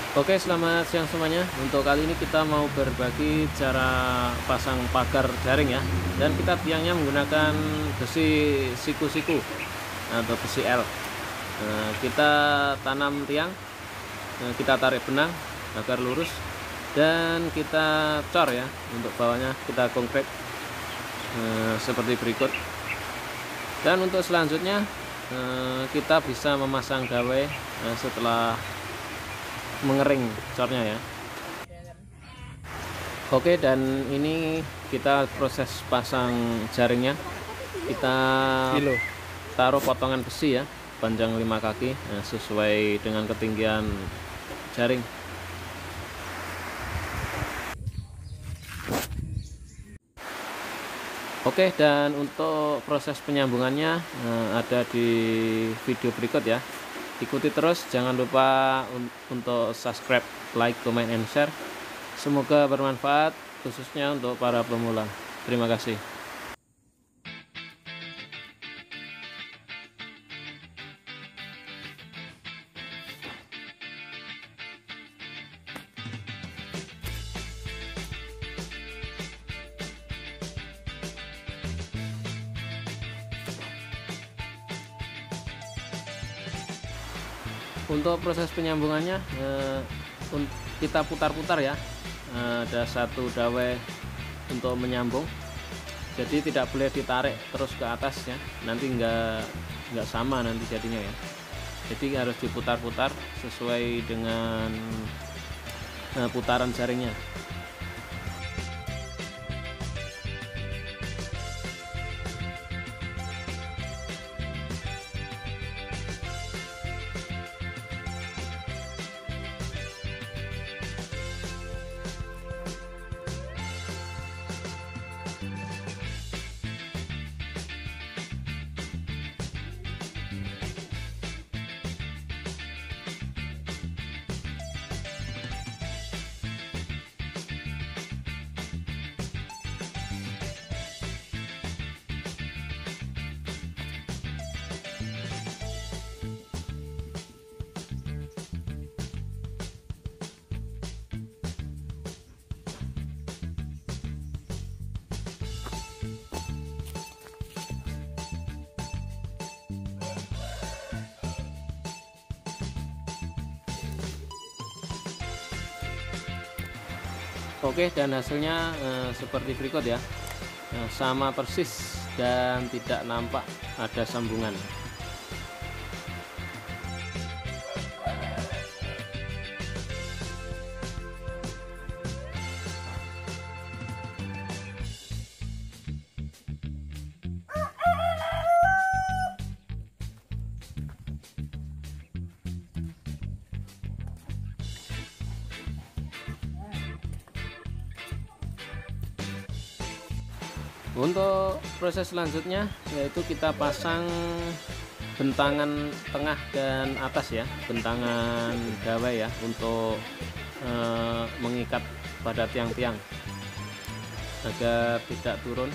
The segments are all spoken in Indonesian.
Oke, selamat siang semuanya. Untuk kali ini kita mau berbagi cara pasang pagar jaring ya. Dan kita tiangnya menggunakan besi siku-siku atau besi L. Kita tanam tiang, kita tarik benang agar lurus, dan kita cor ya. Untuk bawahnya kita konkret seperti berikut. Dan untuk selanjutnya kita bisa memasang dawai setelah mengering cornya ya. Oke, dan ini kita proses pasang jaringnya. Kita taruh potongan besi ya, panjang 5 kaki sesuai dengan ketinggian jaring. Oke, dan untuk proses penyambungannya ada di video berikut ya. Ikuti terus, jangan lupa untuk subscribe, like, comment, and share. Semoga bermanfaat, khususnya untuk para pemula. Terima kasih. Untuk proses penyambungannya kita putar-putar ya. Ada satu dawai untuk menyambung, jadi tidak boleh ditarik terus ke atas ya, nanti nggak sama nanti jadinya ya. Jadi harus diputar-putar sesuai dengan putaran jaringnya. Oke, dan hasilnya seperti berikut ya. Sama persis dan tidak nampak ada sambungan. Untuk proses selanjutnya yaitu kita pasang bentangan tengah dan atas ya, bentangan dawai ya, untuk mengikat pada tiang-tiang agar tidak turun.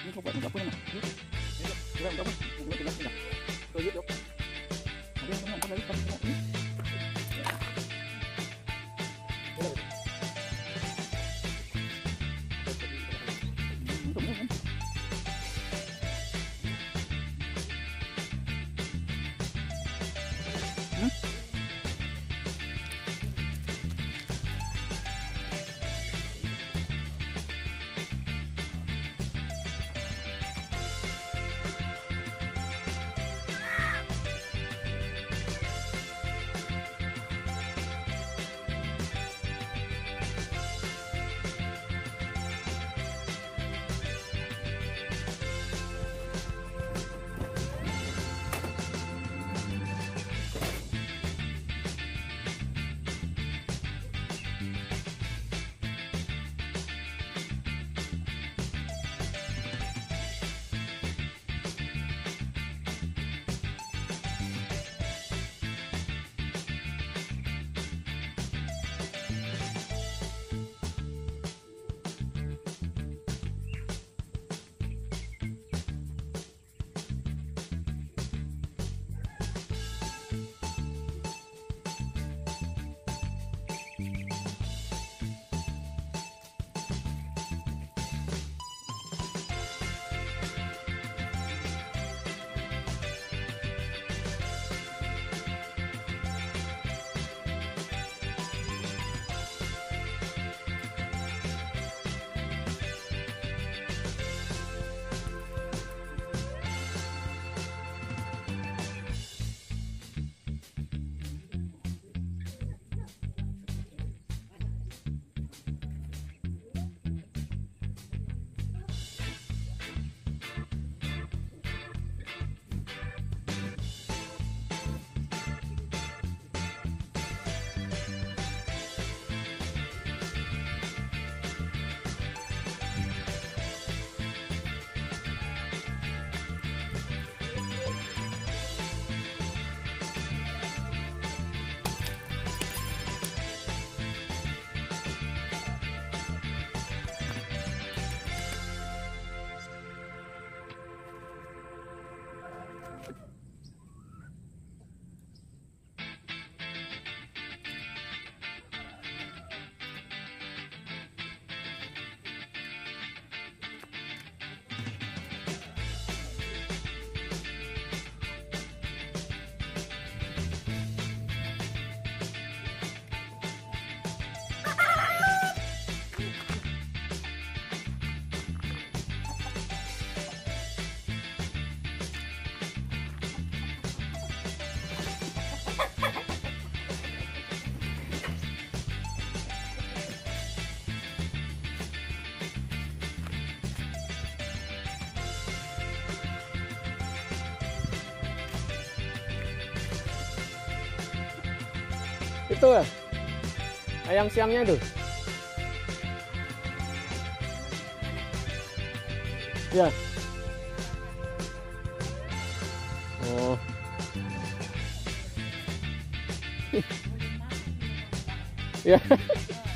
Ini kok enggak punya mah. Enggak apa. Enggak. Tuh yuk. Ada yang nonton lagi kan ini. Itu ya, ayam siamnya itu. Ya. Oh. Ya.